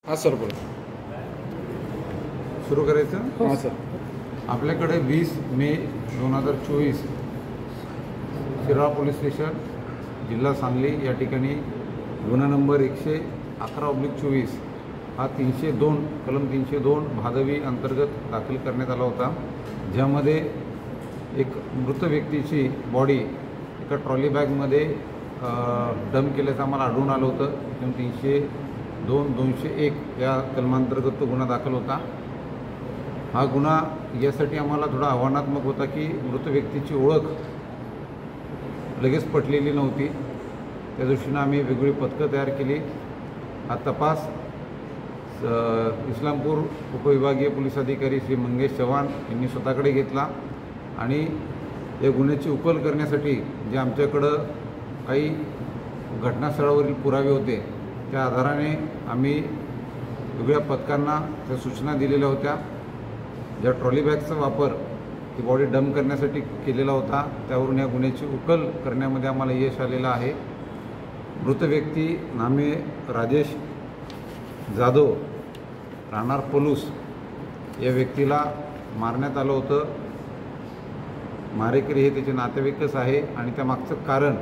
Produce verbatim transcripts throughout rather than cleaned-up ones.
हां सर बोला. सुरू करायचं. हां सर. आपल्याकडे वीस मे दोन हजार चोवीस शिराळा पोलीस स्टेशन जिल्हा सांगली या ठिकाणी गुन्हा नंबर एकशे अकरा ऑब्लिक चोवीस हा तीनशे दोन कलम तीनशे दोन भादवी अंतर्गत दाखल करण्यात आला होता, ज्यामध्ये एक मृत व्यक्तीची बॉडी एका ट्रॉली बॅगमध्ये डंप केल्याचं आम्हाला आढळून आलं होतं. त्यातून तीनशे दोन दोनशे एक या कलमांतर्गत तो गुन्हा दाखल होता. हा गुन्हा यासाठी आम्हाला थोडा आव्हानात्मक होता की मृत व्यक्तीची ओळख लगेच पटलेली नव्हती. त्या दृष्टीनं आम्ही वेगवेगळी पथकं तयार केली. हा तपास इस्लामपूर उपविभागीय पोलीस अधिकारी श्री मंगेश चव्हाण यांनी स्वतःकडे घेतला आणि या गुन्ह्याची उकल करण्यासाठी जे आमच्याकडं काही घटनास्थळावरील पुरावे होते त्या आधाराने आम्ही वेगळ्या पथकांना त्या सूचना दिलेल्या होत्या. ज्या ट्रॉली बॅगचा वापर ती बॉडी डंप करण्यासाठी केलेला होता, त्यावरून या गुन्ह्याची उकल करण्यामध्ये आम्हाला यश आलेलं आहे. मृत व्यक्ती नामे राजेश जाधव राहणार पलूस या व्यक्तीला मारण्यात आलं होतं. मारेकरी हे त्याचे नातेवाईकच आहे आणि त्यामागचं कारण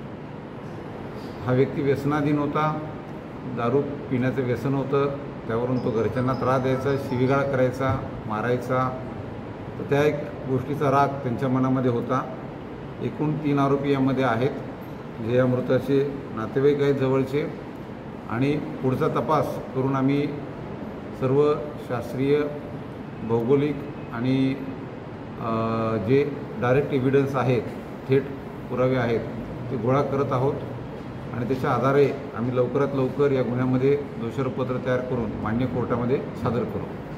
हा व्यक्ती व्यसनाधीन होता. दारू पिण्याचं व्यसन होतं, त्यावरून तो घरच्यांना त्रास द्यायचा, शिवीगाळ करायचा, मारायचा. तर त्या एक गोष्टीचा राग त्यांच्या मनामध्ये होता. एकूण तीन आरोपी यामध्ये आहेत, जे या मृताचे नातेवाईक आहेत जवळचे. आणि पुढचा तपास करून आम्ही सर्व शास्त्रीय भौगोलिक आणि जे डायरेक्ट एव्हिडन्स आहेत, थेट पुरावे आहेत, ते गोळा करत आहोत आणि त्याच्या आधारे आम्ही लवकरात लवकर या गुन्ह्यामध्ये दोषारोपपत्र तयार करून मान्य कोर्टामध्ये सादर करू.